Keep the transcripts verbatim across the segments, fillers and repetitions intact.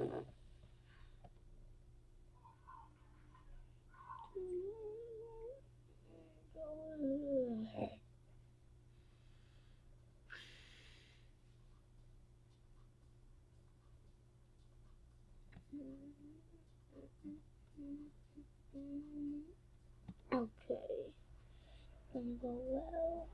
Okay. Gonna go well.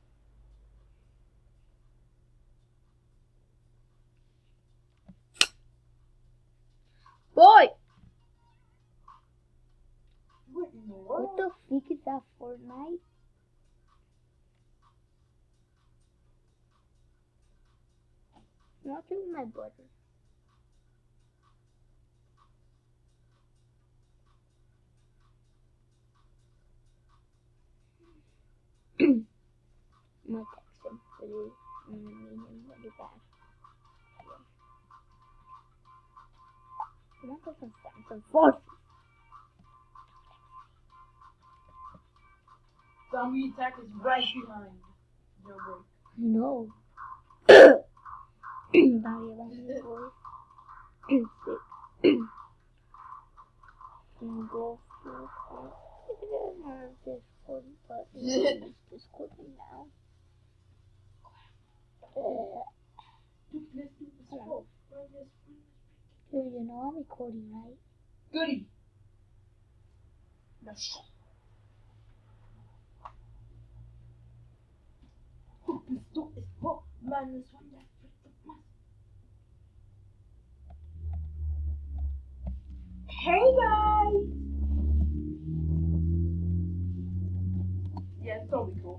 Boy! What in the world? What the freak is that, Fortnite? Nothing with my brother. I'm gonna text him for you. I'm gonna meet him really bad. I want to some some force. Zombie attack is right behind Jailbreak. No. Sorry about my voice. And go for this Discord, but use Discord now. Uh, Dude, let's do this. Oh, run this, Dude, you know I'm recording, right? Goody. No shit. Du bist vor meines Hundes. Hey guys! Yeah, it's totally cool.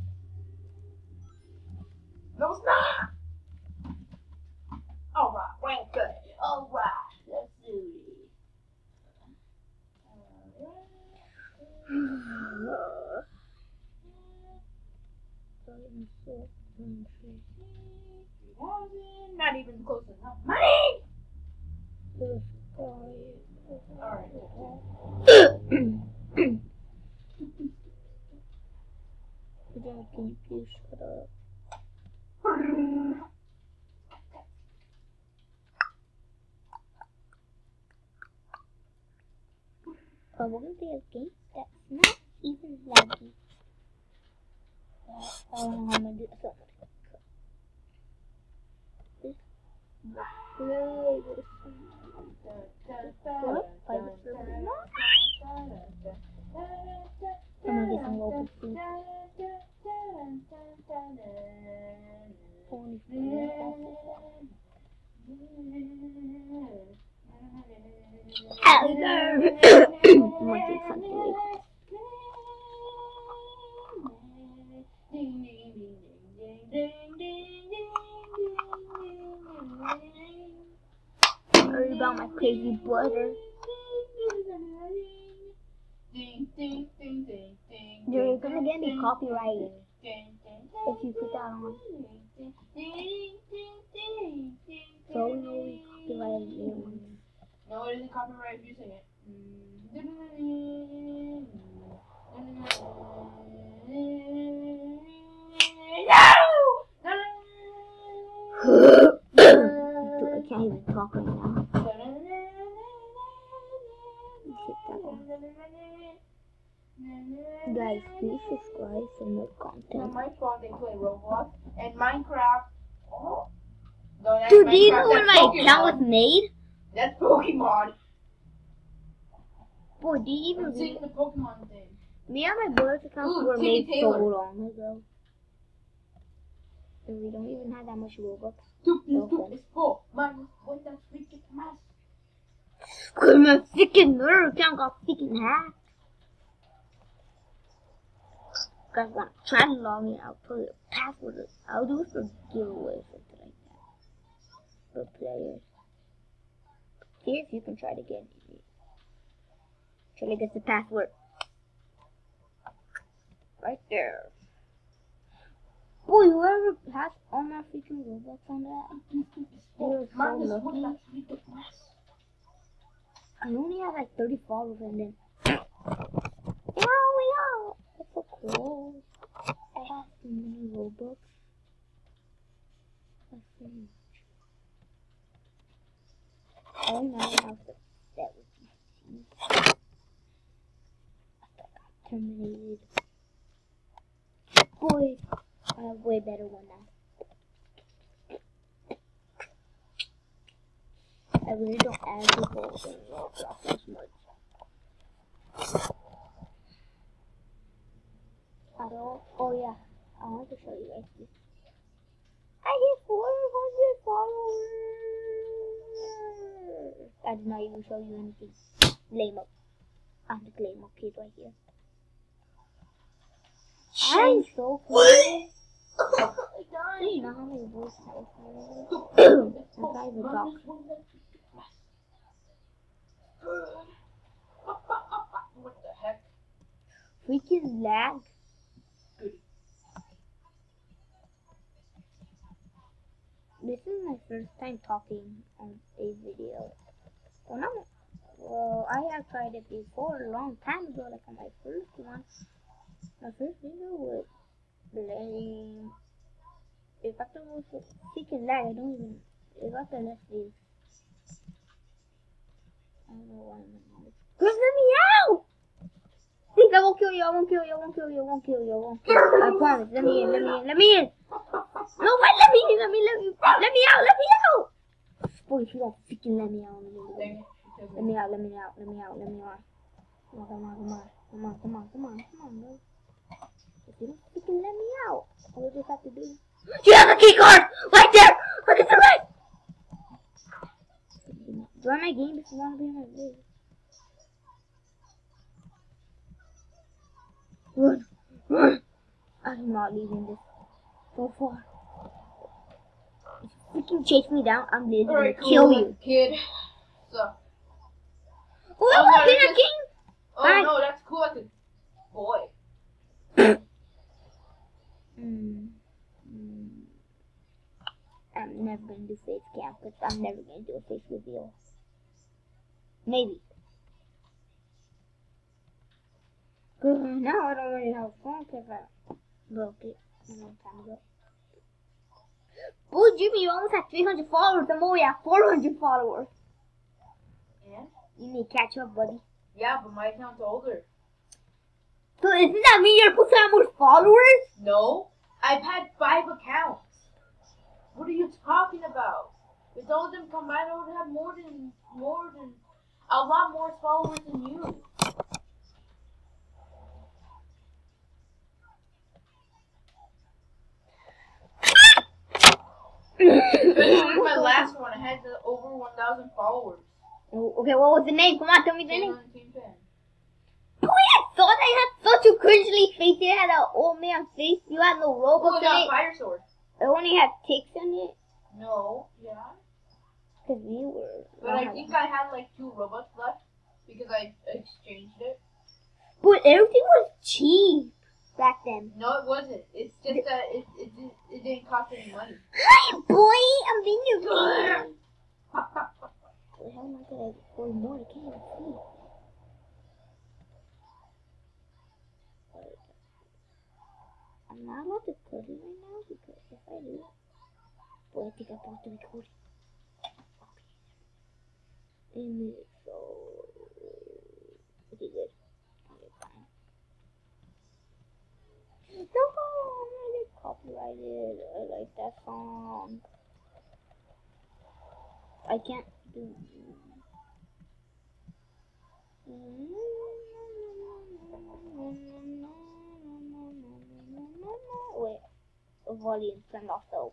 No, it's not! Alright, well, good. Alright, let's do it. Not even close enough. Money! Alright. Can you please shut up? Oh, we're gonna play a game that's not even laggy. I don't know how I'm gonna do this. This play this what? Play this I'm gonna get some local food. Only I'm gonna take something. Sorry about my crazy brother. You're gonna get me copyrighted if you put that on. So we know we copyrighted new ones. No, it isn't copyright if you sing it. I can't even talk right now. Guys, please subscribe for more content. My phone, they play Roblox and Minecraft. Oh. No, that's Dude, do you Minecraft. know when That's my Pokemon. account was made? That's Pokemon. Boy, do you I'm even seeing the Pokemon thing. Me and my brother's accounts Ooh, were Timmy made so Taylor. long ago. And we don't even have that much Robux. Two plus Okay. two is four. Minus one, that's freaking math. Cause my freaking brother account got freaking hacked. Guys want to try to log in, I'll put a password. I'll do it for giveaways, something like that. For players. See if you can try to get it. Try to get the password. Right there. Boy, whoever has all my freaking Robux on that, you're so Minus one, lucky. that's freaking math. I only have like thirty followers and then. Wow, wow! That's so cool. I have so many Robux. That's so much. I don't know how to that would be. Terminated. Boy, I have way better one now. I really don't add people in Roblox as much. I don't. Oh yeah, I want to show you guys this. I hit four hundred followers. I did not even show you anything. Lame up. I'm the lame up kid right here. I'm so cool. Do you know how many voices I have? I'm not even talking. What the heck? Freaking lag. This is my first time talking on a video. Well, not, well, I have tried it before a long time ago, like on my first one. My first video was playing. If I was freaking lag, I don't even. If I can left views. I don't know why I'm in this. Just let me out! Please, I won't kill you, I won't kill you, I won't kill you, I won't kill you, I won't kill you. I promise. Let me in, let me in, let me in! No, wait, let me in, let me, let me, let me out, let me out! Boy, if you don't freaking let me out, let me, let me out, let me out, let me out, let me out. Come on, come on, come on, come on, come on, come on, come on, bro. If you don't freaking let me out, all you just have to do. You have a key card! Right there! Look at the right! Join my game if you want to be in my video. Run! Run! I'm not leaving this so far. If you freaking chase me down, I'm literally Alright, gonna kill cool, you. Kid. So. Oh, Oh, I'm no, a that's- king! Oh Bye. no, that's cool as a boy. Mm. Mm. I'm never gonna do face cam because I'm never gonna do a face reveal. Maybe. Cause now I don't really have a phone because I broke it a long time ago. Oh, Jimmy, you almost have three hundred followers. I'm only at four hundred followers. And? You need to catch up, buddy. Yeah, but my account's older. So isn't that mean you're supposed to have more followers? No, I've had five accounts. What are you talking about? With all of them combined, I would have more than, more than, a lot more followers than you. Especially with my last one, I had the over one thousand followers. Oh, okay, what was the name? Come on, tell me the Team name. on Team ten. Oh, I thought I had such a cringely face. You had an old man face. You had no Oh, Robux I in got it. Fire Sword. It only had ticks in it. No, yeah. Because we were. But I think I had like two Robux left because I exchanged it. But everything was cheap back then. No, it wasn't. It's just that it it, it, it didn't cost any money. Hi, boy! I'm in your video. What the hell am I gonna afford more? I can't even see. I'm not allowed to cut it right now because if I do, boy, I think I bought the recording. And so, okay, good. Okay, fine. No, I'm gonna get copyrighted. I like that song. I can't do. Wait, volume turned off though.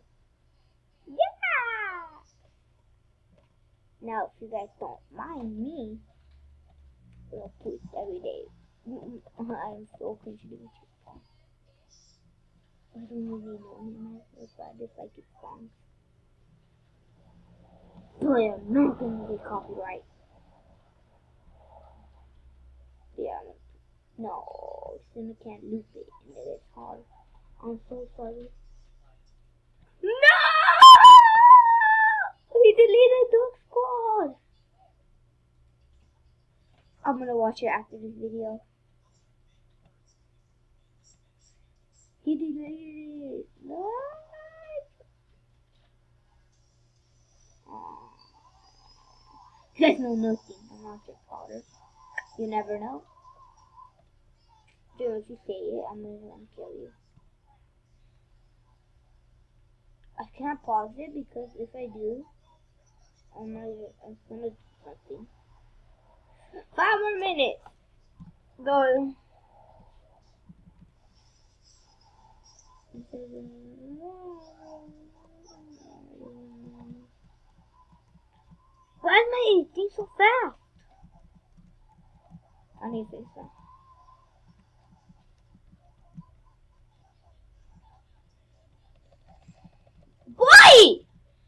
Yeah! Now, if you guys don't mind me, I'll post every day. I'm so confused with your song. I don't really know him, but I dislike his songs. But I'm not gonna get copyright. Yeah, no, Cinema can't loop it, and it is hard. I'm so sorry. No! He deleted Dog Squad! I'm gonna watch it after this video. He deleted it. No! You guys know nothing. I'm not your father. You never know. Dude, if you say it, I'm gonna, I'm gonna kill you. I can't pause it because if I do, I'm gonna, I'm gonna do something. Five more minutes. Go. Why is my eating so fast? I need to say something. Boy!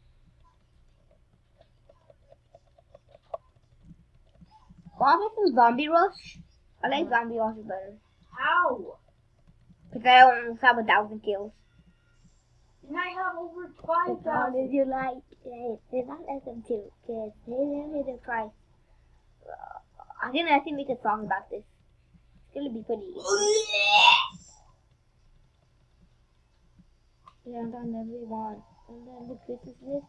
Want to some Zombie Rush? I like Zombie Rush better. How? Because I almost have a thousand kills. And I have over five How thousand. did you like it? Did not let them too, because they didn't hit the price. Uh, I'm gonna actually make a song about this. It's gonna be pretty easy. Yeah, I'm done everyone. And then the Christmas list.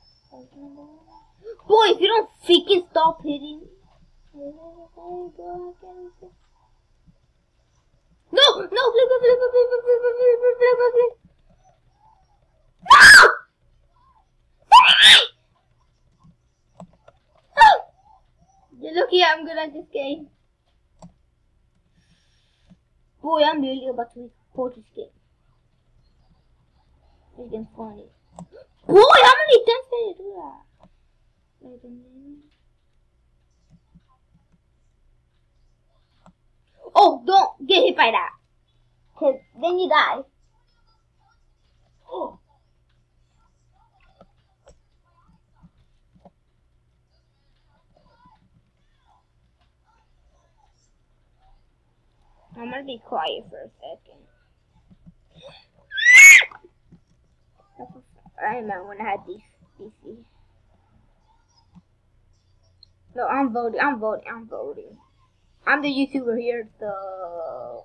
Boy, if you don't freaking stop hitting. No, no, flip, flip, flip, flip, flip, flip, flip, flip, flip, flip, flip. No! No! You're lucky I'm good at this game. Boy, I'm really about to report this game. This game's funny. Boy, how many times can you do that? Like a minute. Oh, don't get hit by that. Cause then you die. Oh. I'm gonna be quiet for a second. I remember when I had these D C. No, I'm voting, I'm voting, I'm voting. I'm the YouTuber here, so...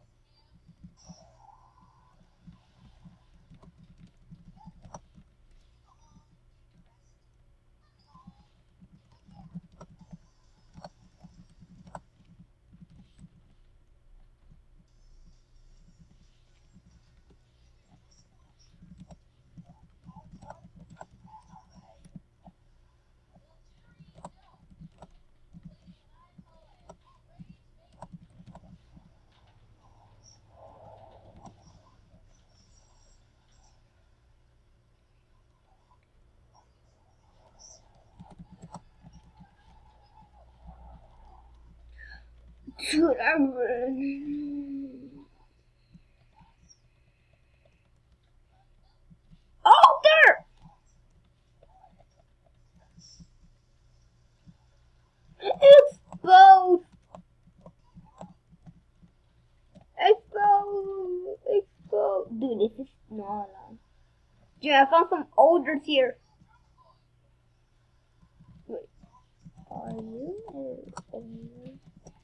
Dude, I'm running. Oh, there! Explode! Explode! Explode! Dude, this is not long. Dude, I found some odors here. Wait. Are you? Are you?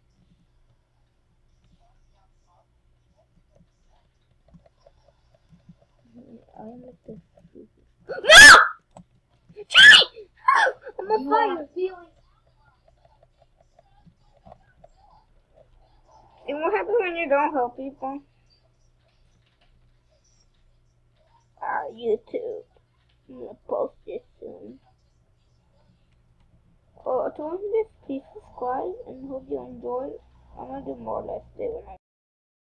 I am like this. No! Johnny! I'm on fire. Feeling. And what happens when you don't help people? Ah, YouTube. I'm gonna post this soon. Oh, I told you this, please subscribe and hope you enjoy. I'm gonna do more Let's Play when I